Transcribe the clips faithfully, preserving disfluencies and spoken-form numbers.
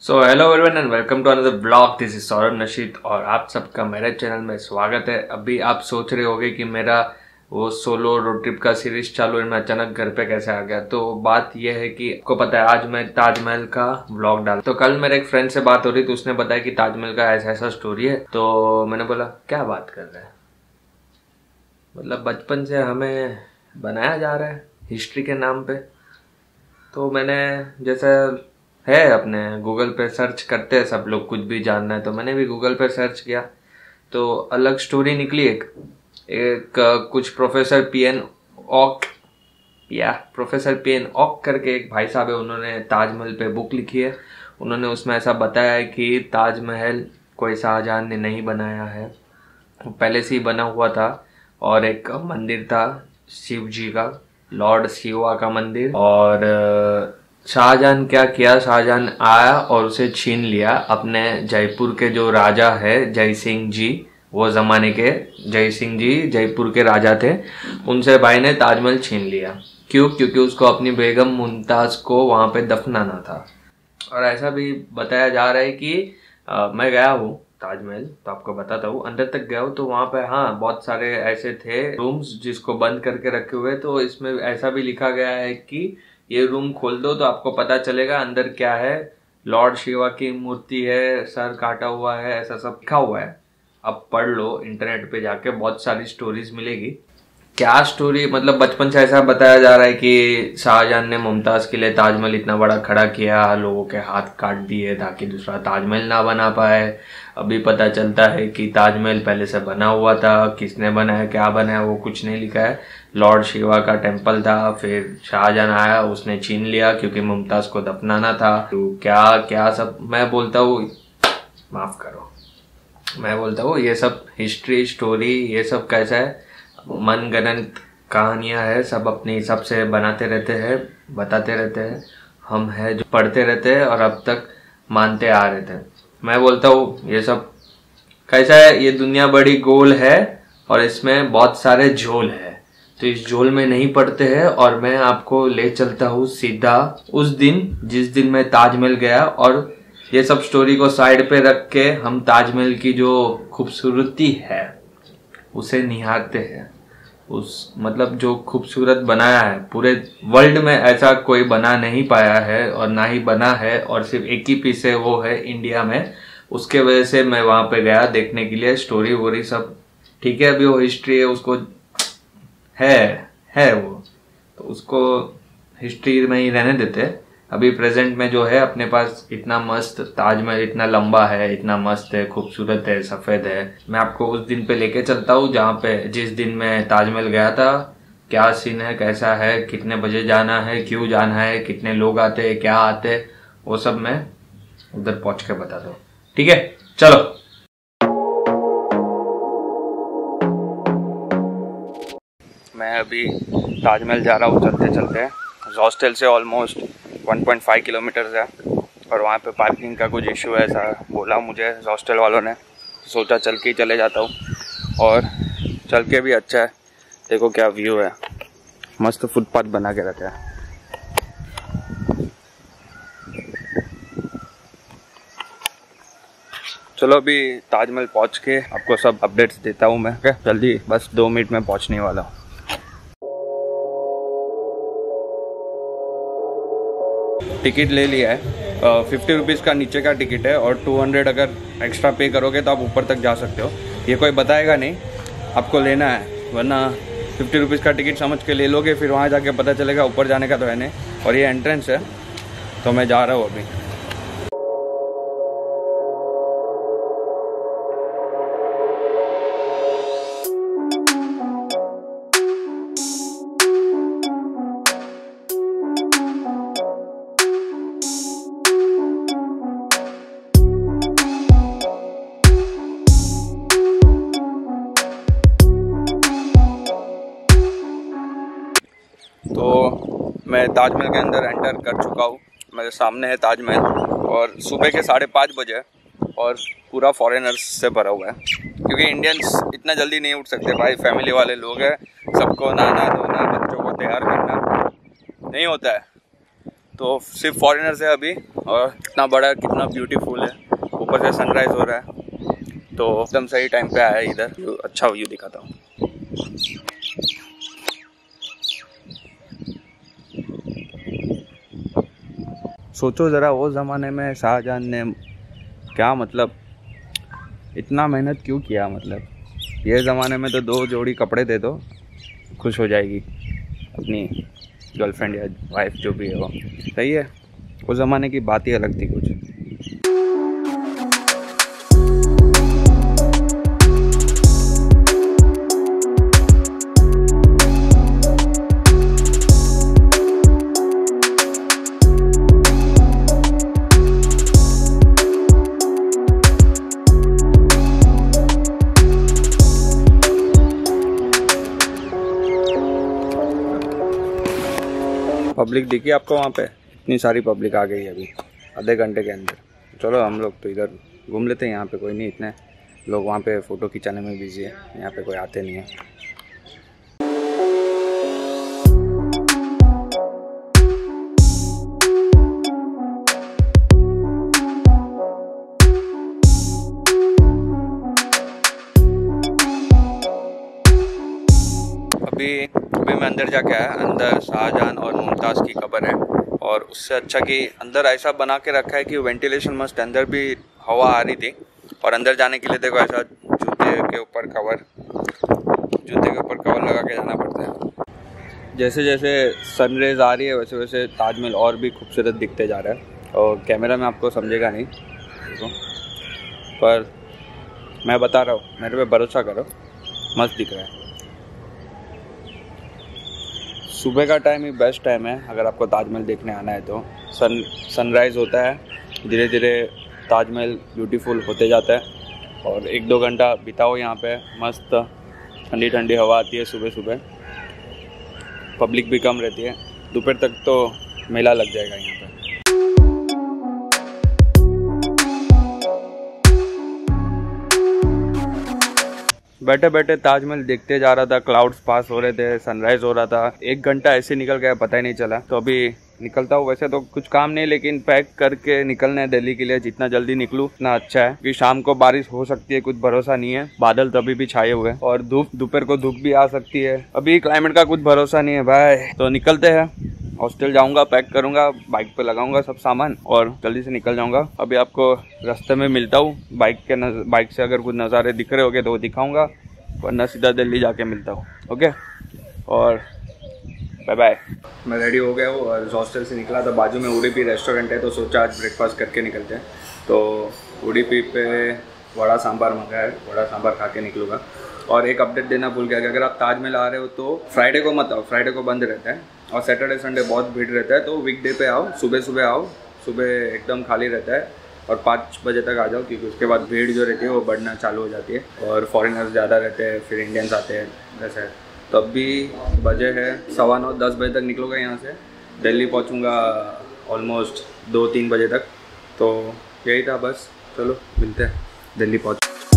So hello everyone and welcome to another blog. This is Saurabh Nashid और आप सबका मेरे चैनल में स्वागत है। अभी आप सोच रहे होंगे कि मेरा वो सोलो रोड ट्रिप का सीरीज चालू है, मैं अचानक घर पे कैसे आ गया। तो बात यह है कि आपको पता है आज मैं ताजमहल का व्लॉग डाला। तो कल मेरे एक फ्रेंड से बात हो रही तो उसने बताया कि ताजमहल का ऐसा ऐसा स्टोरी है। तो मैंने बोला क्या बात कर रहे हैं, मतलब बचपन से हमें बनाया जा रहा है हिस्ट्री के नाम पे। तो मैंने जैसे है अपने गूगल पे सर्च करते हैं सब लोग, कुछ भी जानना है तो मैंने भी गूगल पे सर्च किया तो अलग स्टोरी निकली। एक एक कुछ प्रोफेसर पी एन ऑक या प्रोफेसर पी एन ऑक करके एक भाई साहब है, उन्होंने ताजमहल पे बुक लिखी है। उन्होंने उसमें ऐसा बताया है कि ताजमहल कोई शाहजहां ने नहीं बनाया है, पहले से ही बना हुआ था। और एक मंदिर था शिव जी का, लॉर्ड शिवा का मंदिर। और शाहजहां क्या किया, शाहजहां आया और उसे छीन लिया। अपने जयपुर के जो राजा है जय सिंह जी, वो जमाने के जय सिंह जी जयपुर के राजा थे, उनसे भाई ने ताजमहल छीन लिया। क्यों? क्योंकि उसको अपनी बेगम मुमताज को वहां पे दफनाना था। और ऐसा भी बताया जा रहा है कि आ, मैं गया हूँ ताजमहल, तो आपको बताता हूँ, अंदर तक गया हूँ तो वहां पे हाँ बहुत सारे ऐसे थे रूम्स जिसको बंद करके रखे हुए। तो इसमें ऐसा भी लिखा गया है कि ये रूम खोल दो तो आपको पता चलेगा अंदर क्या है। लॉर्ड शिवा की मूर्ति है, सर काटा हुआ है, ऐसा सब लिखा हुआ है। अब पढ़ लो इंटरनेट पे जाके, बहुत सारी स्टोरीज मिलेगी। क्या स्टोरी, मतलब बचपन से ऐसा बताया जा रहा है कि शाहजहां ने मुमताज के लिए ताजमहल इतना बड़ा खड़ा किया, लोगों के हाथ काट दिए ताकि दूसरा ताजमहल ना बना पाए। अभी पता चलता है कि ताजमहल पहले से बना हुआ था, किसने बनाया क्या बनाया वो कुछ नहीं लिखा है। लॉर्ड शिवा का टेम्पल था, फिर शाहजहां आया उसने छीन लिया क्योंकि मुमताज को दफनाना था। तो क्या क्या सब मैं बोलता हूँ, माफ करो, मैं बोलता हूँ ये सब हिस्ट्री स्टोरी ये सब कैसा है, मनगढ़ंत कहानियां है, सब अपने हिसाब से बनाते रहते हैं, बताते रहते हैं। हम है जो पढ़ते रहते हैं और अब तक मानते आ रहे थे। मैं बोलता हूँ ये सब कैसा है, ये दुनिया बड़ी गोल है और इसमें बहुत सारे झोल है। तो इस झोल में नहीं पड़ते हैं और मैं आपको ले चलता हूँ सीधा उस दिन जिस दिन मैं ताजमहल गया। और ये सब स्टोरी को साइड पे रख के हम ताजमहल की जो खूबसूरती है उसे निहारते हैं। उस मतलब जो खूबसूरत बनाया है, पूरे वर्ल्ड में ऐसा कोई बना नहीं पाया है और ना ही बना है, और सिर्फ एक ही पीस है, वो है इंडिया में। उसके वजह से मैं वहां पे गया देखने के लिए। स्टोरी वोरी सब ठीक है, अभी वो हिस्ट्री है, उसको है है वो तो उसको हिस्ट्री में ही रहने देते। अभी प्रेजेंट में जो है अपने पास इतना मस्त ताजमहल, इतना लंबा है, इतना मस्त है, खूबसूरत है, सफेद है। मैं आपको उस दिन पे लेके चलता हूँ जहाँ पे जिस दिन मैं ताजमहल गया था। क्या सीन है, कैसा है, कितने बजे जाना है, क्यों जाना है, कितने लोग आते हैं, क्या आते हैं, वो सब मैं उधर पहुंच के बताता हूँ। ठीक है, चलो। मैं अभी ताजमहल जा रहा हूँ चलते चलते। हॉस्टल से almost one point five kilometre है और वहाँ पे पार्किंग का कुछ इशू है, ऐसा बोला मुझे हॉस्टल वालों ने। सोचा चल के ही चले जाता हूँ और चल के भी अच्छा है। देखो क्या व्यू है, मस्त फुटपाथ बना के रखा है। चलो अभी ताजमहल पहुँच के आपको सब अपडेट्स देता हूँ मैं। जल्दी, बस दो मिनट में पहुँचने वाला हूँ। टिकट ले लिया है, फिफ्टी रुपीज़ का नीचे का टिकट है और टू हंड्रेड अगर एक्स्ट्रा पे करोगे तो आप ऊपर तक जा सकते हो। ये कोई बताएगा नहीं, आपको लेना है, वरना फिफ्टी रुपीज़ का टिकट समझ के ले लोगे, फिर वहाँ जाके पता चलेगा ऊपर जाने का तो है नहीं। और ये एंट्रेंस है, तो मैं जा रहा हूँ अभी। तो मैं ताजमहल के अंदर एंटर कर चुका हूँ। मेरे सामने है ताजमहल और सुबह के साढ़े पाँच बजे और पूरा फॉरेनर्स से भरा हुआ है, क्योंकि इंडियंस इतना जल्दी नहीं उठ सकते भाई। फैमिली वाले लोग हैं, सबको नहाना धोना, बच्चों को तैयार करना नहीं होता है। तो सिर्फ फॉरेनर्स है अभी, और कितना बड़ा कितना ब्यूटीफुल है, ऊपर से सनराइज हो रहा है, तो एकदम सही टाइम पे आया है इधर। अच्छा व्यू दिखाता हूँ। सोचो ज़रा वो ज़माने में शाहजहां ने क्या मतलब इतना मेहनत क्यों किया। मतलब ये ज़माने में तो दो जोड़ी कपड़े दे दो, खुश हो जाएगी अपनी गर्लफ्रेंड या वाइफ जो भी है वो। सही है, उस ज़माने की बात ही अलग थी कुछ। पब्लिक दिखी आपको वहाँ पे? इतनी सारी पब्लिक आ गई है अभी आधे घंटे के अंदर। चलो हम लोग तो इधर घूम लेते हैं, यहाँ पे कोई नहीं, इतने लोग वहाँ पे फ़ोटो खिंचाने में बिजी है, यहाँ पे कोई आते नहीं है। अभी अभी मैं अंदर जाके आया। अंदर शाहजहां और मुमताज़ की कब्र है, और उससे अच्छा कि अंदर ऐसा बना के रखा है कि वेंटिलेशन मस्त, अंदर भी हवा आ रही थी। और अंदर जाने के लिए देखो ऐसा जूते के ऊपर कवर जूते के ऊपर कवर लगा के जाना पड़ता है। जैसे जैसे सनरेज आ रही है वैसे वैसे ताजमहल और भी खूबसूरत दिखते जा रहा है, और कैमरा में आपको समझेगा नहीं देखो, पर मैं बता रहा हूँ, मेरे पे भरोसा करो, मस्त दिख रहा है। सुबह का टाइम ही बेस्ट टाइम है अगर आपको ताजमहल देखने आना है तो। सन सनराइज़ होता है, धीरे धीरे ताजमहल ब्यूटीफुल होते जाता है, और एक दो घंटा बिताओ यहाँ पे। मस्त ठंडी ठंडी हवा आती है सुबह सुबह, पब्लिक भी कम रहती है। दोपहर तक तो मेला लग जाएगा यहाँ पे। बैठे बैठे ताजमहल देखते जा रहा था, क्लाउड्स पास हो रहे थे, सनराइज हो रहा था। एक घंटा ऐसे निकल गया पता ही नहीं चला। तो अभी निकलता हूँ, वैसे तो कुछ काम नहीं, लेकिन पैक करके निकलना है दिल्ली के लिए। जितना जल्दी निकलूँ उतना अच्छा है, क्योंकि शाम को बारिश हो सकती है, कुछ भरोसा नहीं है। बादल तभी भी छाए हुए हैं, और धूप दोपहर को धूप भी आ सकती है। अभी क्लाइमेट का कुछ भरोसा नहीं है भाई। तो निकलते हैं, हॉस्टल जाऊंगा, पैक करूंगा, बाइक पे लगाऊंगा सब सामान और जल्दी से निकल जाऊंगा। अभी आपको रास्ते में मिलता हूँ, बाइक के नज, बाइक से अगर कुछ नज़ारे दिख रहे होंगे तो वो दिखाऊंगा, वरना सीधा दिल्ली जाके मिलता हूँ। ओके, और बाय बाय। मैं रेडी हो गया हूँ और हॉस्टल से निकला था। बाजू में उडुपी रेस्टोरेंट है, तो सोचा आज ब्रेकफास्ट करके निकलते हैं। तो उडुपी पे वड़ा सांभर मंगाया है, वड़ा सांभर खा के निकलूँगा। और एक अपडेट देना भूल गया कि अगर आप ताजमहल आ रहे हो तो फ्राइडे को मत आओ, फ्राइडे को बंद रहता है, और सैटरडे संडे बहुत भीड़ रहता है। तो वीकडे पे आओ, सुबह सुबह आओ, सुबह एकदम खाली रहता है, और पाँच बजे तक आ जाओ, क्योंकि उसके बाद भीड़ जो रहती है वो बढ़ना चालू हो जाती है, और फॉरेनर्स ज़्यादा रहते हैं, फिर इंडियंस आते हैं, वैसे है। तो अभी बजे है सवा नौ, दस बजे तक निकलूँगा यहाँ से, दिल्ली पहुँचूँगा ऑलमोस्ट दो तीन बजे तक। तो यही था बस, चलो मिलते हैं दिल्ली पहुँच।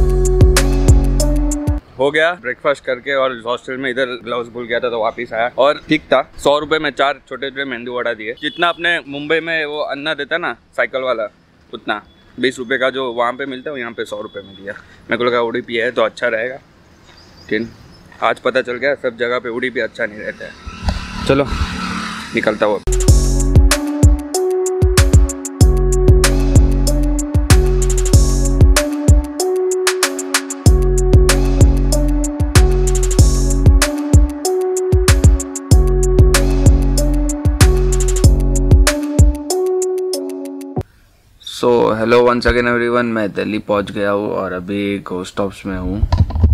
हो गया ब्रेकफास्ट करके, और हॉस्टल में इधर ग्लव्स भूल गया था तो वापस आया, और ठीक था। सौ रुपये में चार छोटे छोटे मेंदू वड़ा दिए। जितना अपने मुंबई में वो अन्ना देता ना साइकिल वाला, उतना बीस रुपये का जो वहाँ पे मिलता है, यहाँ पे सौ रुपये में दिया। मेरे को लगा उडुपी है तो अच्छा रहेगा, लेकिन आज पता चल गया सब जगह पे उडुपी अच्छा नहीं रहता है। चलो निकलता हुआ। So hello once again everyone, मैं दिल्ली पहुंच गया हूँ और अभी घोस्ट स्टॉप्स में हूँ।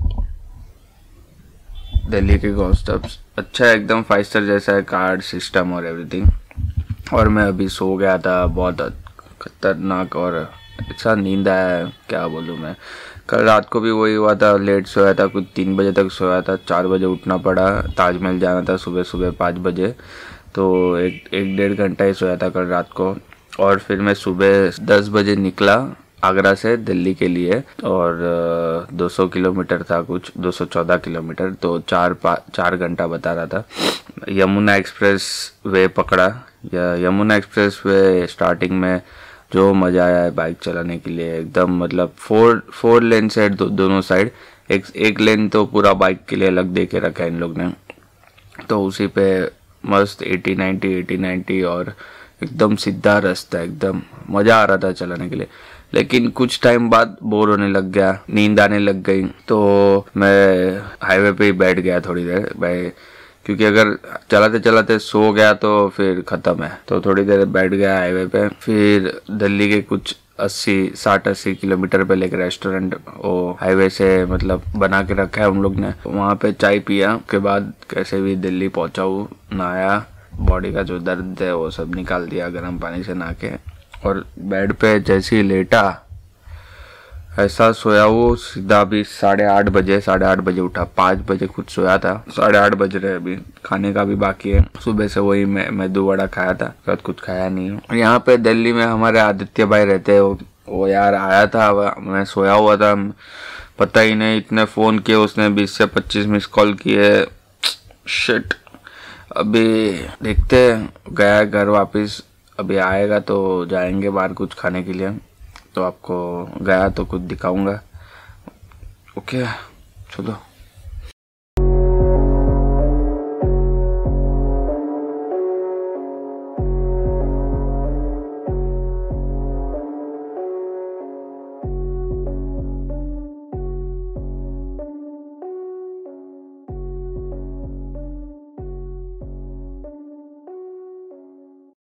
दिल्ली के घोस्ट स्टॉप्स अच्छा है, एकदम फाइव स्टार जैसा है, कार्ड सिस्टम और एवरीथिंग। और मैं अभी सो गया था, बहुत खतरनाक और ऐसा नींद आया, क्या बोलूँ मैं। कल रात को भी वही हुआ था, लेट सोया था, कुछ तीन बजे तक सोया था, चार बजे उठना पड़ा, ताजमहल जाना था सुबह सुबह पाँच बजे, तो एक एक डेढ़ घंटा ही सोया था कल रात को। और फिर मैं सुबह दस बजे निकला आगरा से दिल्ली के लिए, और दो सौ किलोमीटर था, कुछ दो सौ चौदह किलोमीटर, तो चार चार घंटा बता रहा था। यमुना एक्सप्रेस वे पकड़ा, या यमुना एक्सप्रेस वे स्टार्टिंग में जो मज़ा आया है बाइक चलाने के लिए, एकदम मतलब फोर फोर लेन साइड दो, दोनों साइड, एक एक लेन तो पूरा बाइक के लिए अलग दे के रखा है इन लोग ने, तो उसी पे मस्त एटी नाइन्टी एटी नाइन्टी और एकदम सीधा रास्ता, एकदम मज़ा आ रहा था चलाने के लिए। लेकिन कुछ टाइम बाद बोर होने लग गया, नींद आने लग गई, तो मैं हाईवे पे ही बैठ गया थोड़ी देर भाई, क्योंकि अगर चलाते चलाते सो गया तो फिर ख़त्म है। तो थोड़ी देर बैठ गया हाईवे पे। फिर दिल्ली के कुछ अस्सी साठ अस्सी किलोमीटर पे एक रेस्टोरेंट वो हाईवे से मतलब बना के रखा है उन लोग ने, वहाँ पे चाय पिया। उसके बाद कैसे भी दिल्ली पहुँचा हूँ, नहाया, बॉडी का जो दर्द है वो सब निकाल दिया गर्म पानी से नहा के, और बेड पे जैसे ही लेटा ऐसा सोया वो सीधा अभी साढ़े आठ बजे साढ़े आठ बजे उठा, पाँच बजे खुद सोया था, साढ़े आठ बज रहे, अभी खाने का भी बाकी है। सुबह से वही मैं मेदू वड़ा खाया था, साथ कुछ खाया नहीं हूँ। यहाँ पे दिल्ली में हमारे आदित्य भाई रहते हैं, वो, वो यार आया था, मैं सोया हुआ था, पता ही नहीं, इतने फ़ोन किए उसने, बीस से पच्चीस मिस कॉल किए, शिट। अभी देखते, गया घर वापस, अभी आएगा तो जाएंगे बाहर कुछ खाने के लिए, तो आपको गया तो कुछ दिखाऊंगा। ओके चलो।